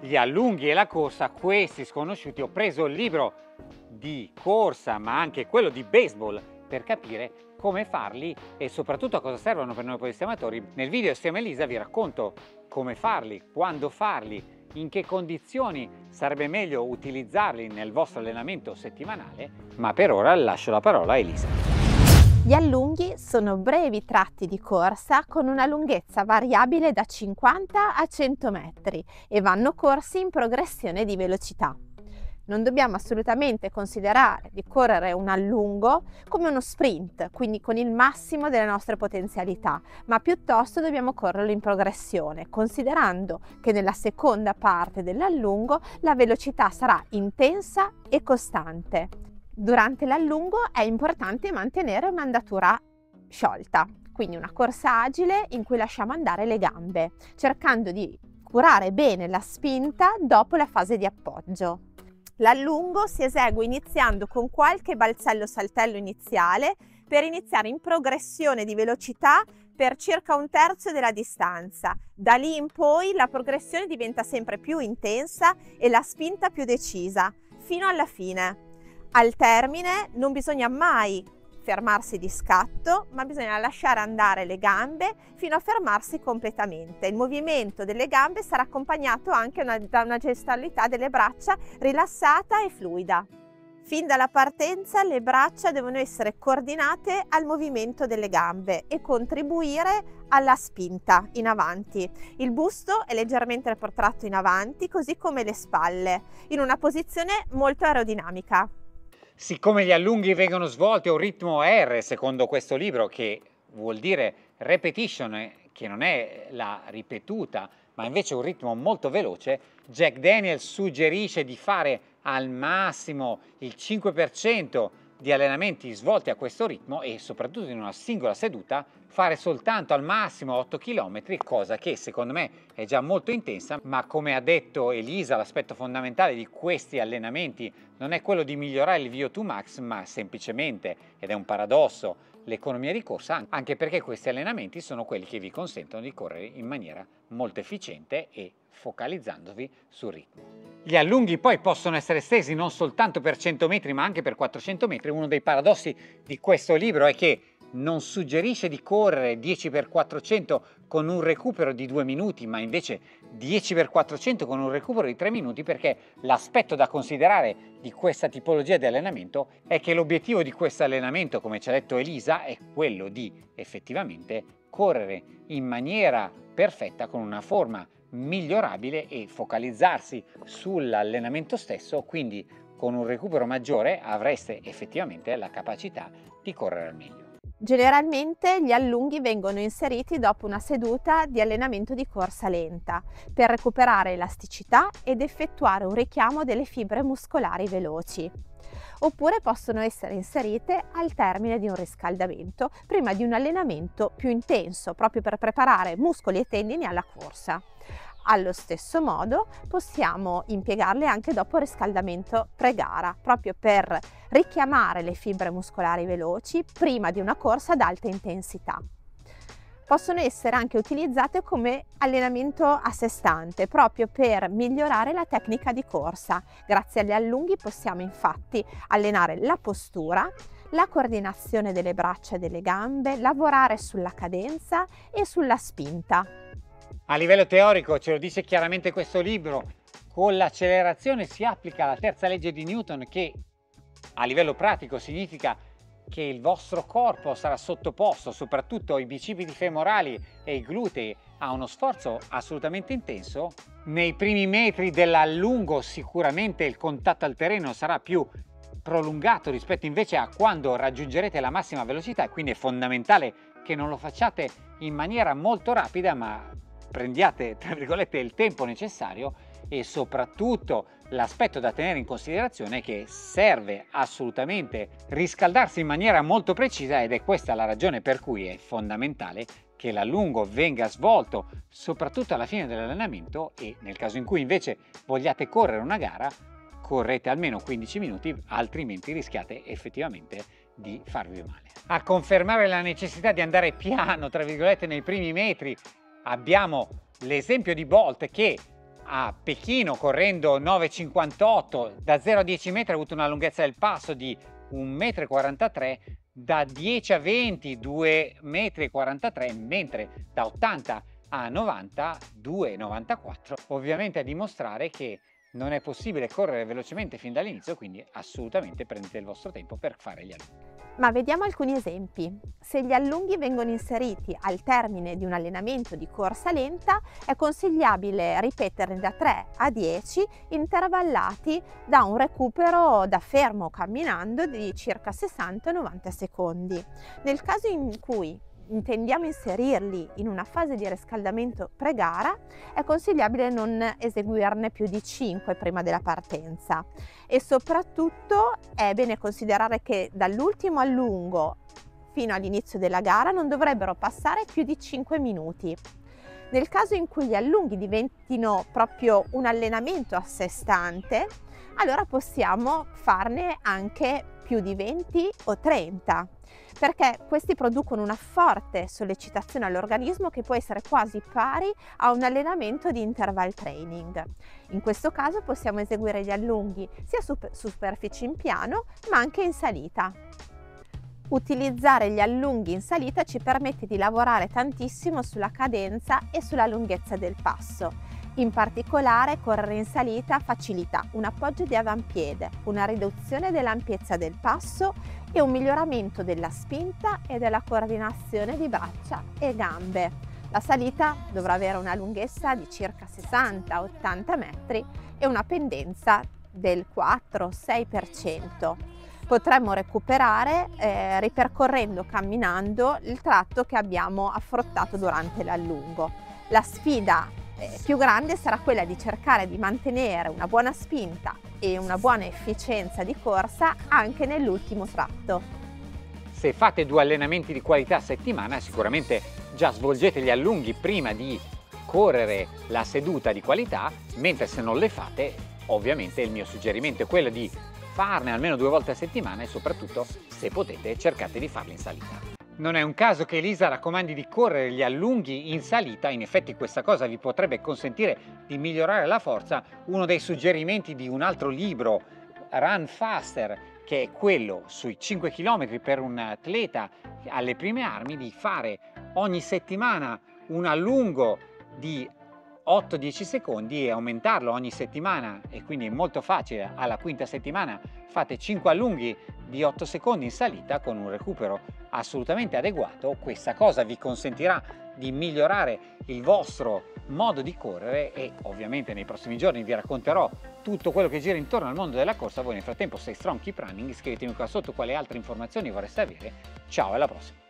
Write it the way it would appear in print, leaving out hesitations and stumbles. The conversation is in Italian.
gli allunghi e la corsa, questi sconosciuti. Ho preso il libro di corsa ma anche quello di baseball per capire come farli e soprattutto a cosa servono per noi podisti amatori. Nel video Estrema Elisa vi racconto come farli, quando farli, in che condizioni sarebbe meglio utilizzarli nel vostro allenamento settimanale, ma per ora lascio la parola a Elisa. Gli allunghi sono brevi tratti di corsa con una lunghezza variabile da 50 a 100 metri e vanno corsi in progressione di velocità. Non dobbiamo assolutamente considerare di correre un allungo come uno sprint, quindi con il massimo delle nostre potenzialità, ma piuttosto dobbiamo correrlo in progressione, considerando che nella seconda parte dell'allungo la velocità sarà intensa e costante. Durante l'allungo è importante mantenere un'andatura sciolta, quindi una corsa agile in cui lasciamo andare le gambe, cercando di curare bene la spinta dopo la fase di appoggio. L'allungo si esegue iniziando con qualche balzello saltello iniziale per iniziare in progressione di velocità per circa un terzo della distanza. Da lì in poi la progressione diventa sempre più intensa e la spinta più decisa, fino alla fine. Al termine non bisogna mai fermarsi di scatto, ma bisogna lasciare andare le gambe fino a fermarsi completamente. Il movimento delle gambe sarà accompagnato anche da una gestualità delle braccia rilassata e fluida. Fin dalla partenza le braccia devono essere coordinate al movimento delle gambe e contribuire alla spinta in avanti. Il busto è leggermente protratto in avanti, così come le spalle, in una posizione molto aerodinamica. Siccome gli allunghi vengono svolti a un ritmo R, secondo questo libro, che vuol dire repetition, che non è la ripetuta, ma invece un ritmo molto veloce, Jack Daniels suggerisce di fare al massimo il 5% di allenamenti svolti a questo ritmo e soprattutto in una singola seduta fare soltanto al massimo 8 km, cosa che secondo me è già molto intensa, ma come ha detto Elisa l'aspetto fondamentale di questi allenamenti non è quello di migliorare il VO2 max, ma semplicemente, ed è un paradosso, l'economia di corsa, anche perché questi allenamenti sono quelli che vi consentono di correre in maniera molto efficiente e focalizzandovi sul ritmo. Gli allunghi poi possono essere estesi non soltanto per 100 metri ma anche per 400 metri. Uno dei paradossi di questo libro è che non suggerisce di correre 10x400 con un recupero di 2 minuti, ma invece 10x400 con un recupero di 3 minuti, perché l'aspetto da considerare di questa tipologia di allenamento è che l'obiettivo di questo allenamento, come ci ha detto Elisa, è quello di effettivamente correre in maniera perfetta con una forma migliorabile e focalizzarsi sull'allenamento stesso, quindi con un recupero maggiore avreste effettivamente la capacità di correre al meglio. Generalmente gli allunghi vengono inseriti dopo una seduta di allenamento di corsa lenta per recuperare elasticità ed effettuare un richiamo delle fibre muscolari veloci. Oppure possono essere inserite al termine di un riscaldamento prima di un allenamento più intenso, proprio per preparare muscoli e tendini alla corsa. Allo stesso modo possiamo impiegarle anche dopo il riscaldamento pre-gara, proprio per richiamare le fibre muscolari veloci prima di una corsa ad alta intensità. Possono essere anche utilizzate come allenamento a sé stante, proprio per migliorare la tecnica di corsa. Grazie agli allunghi possiamo infatti allenare la postura, la coordinazione delle braccia e delle gambe, lavorare sulla cadenza e sulla spinta. A livello teorico, ce lo dice chiaramente questo libro, con l'accelerazione si applica la terza legge di Newton, che a livello pratico significa che il vostro corpo sarà sottoposto, soprattutto i bicipiti femorali e i glutei, a uno sforzo assolutamente intenso. Nei primi metri dell'allungo sicuramente il contatto al terreno sarà più prolungato rispetto invece a quando raggiungerete la massima velocità, e quindi è fondamentale che non lo facciate in maniera molto rapida, ma prendiate tra virgolette il tempo necessario. E soprattutto l'aspetto da tenere in considerazione è che serve assolutamente riscaldarsi in maniera molto precisa, ed è questa la ragione per cui è fondamentale che l'allungo venga svolto soprattutto alla fine dell'allenamento, e nel caso in cui invece vogliate correre una gara correte almeno 15 minuti, altrimenti rischiate effettivamente di farvi male. A confermare la necessità di andare piano tra virgolette nei primi metri abbiamo l'esempio di Bolt, che a Pechino correndo 9,58, da 0 a 10 metri ha avuto una lunghezza del passo di 1,43 m, da 10 a 20 2,43 m, mentre da 80 a 90 2,94 m, ovviamente a dimostrare che non è possibile correre velocemente fin dall'inizio, quindi assolutamente prendete il vostro tempo per fare gli allunghi. Ma vediamo alcuni esempi. Se gli allunghi vengono inseriti al termine di un allenamento di corsa lenta, è consigliabile ripeterli da 3 a 10 intervallati da un recupero da fermo camminando di circa 60-90 secondi. Nel caso in cui intendiamo inserirli in una fase di riscaldamento pre-gara, è consigliabile non eseguirne più di 5 prima della partenza, e soprattutto è bene considerare che dall'ultimo allungo fino all'inizio della gara non dovrebbero passare più di 5 minuti. Nel caso in cui gli allunghi diventino proprio un allenamento a sé stante, allora possiamo farne anche più di 20 o 30, perché questi producono una forte sollecitazione all'organismo che può essere quasi pari a un allenamento di interval training. In questo caso possiamo eseguire gli allunghi sia su superfici in piano ma anche in salita. Utilizzare gli allunghi in salita ci permette di lavorare tantissimo sulla cadenza e sulla lunghezza del passo. In particolare, correre in salita facilita un appoggio di avampiede, una riduzione dell'ampiezza del passo e un miglioramento della spinta e della coordinazione di braccia e gambe. La salita dovrà avere una lunghezza di circa 60-80 metri e una pendenza del 4-6%. Potremmo recuperare ripercorrendo, camminando, il tratto che abbiamo affrontato durante l'allungo. La sfida più grande sarà quella di cercare di mantenere una buona spinta e una buona efficienza di corsa anche nell'ultimo tratto. Se fate 2 allenamenti di qualità a settimana, sicuramente già svolgete gli allunghi prima di correre la seduta di qualità, mentre se non le fate, ovviamente il mio suggerimento è quello di farne almeno 2 volte a settimana e soprattutto, se potete, cercate di farli in salita. Non è un caso che Elisa raccomandi di correre gli allunghi in salita, in effetti questa cosa vi potrebbe consentire di migliorare la forza. Uno dei suggerimenti di un altro libro, Run Faster, che è quello sui 5 km per un atleta alle prime armi, di fare ogni settimana un allungo di 8-10 secondi e aumentarlo ogni settimana, e quindi è molto facile. Alla quinta settimana fate 5 allunghi di 8 secondi in salita con un recupero assolutamente adeguato. Questa cosa vi consentirà di migliorare il vostro modo di correre e ovviamente nei prossimi giorni vi racconterò tutto quello che gira intorno al mondo della corsa. Voi nel frattempo stay strong, keep running, iscrivetemi qua sotto quali altre informazioni vorreste avere. Ciao, alla prossima!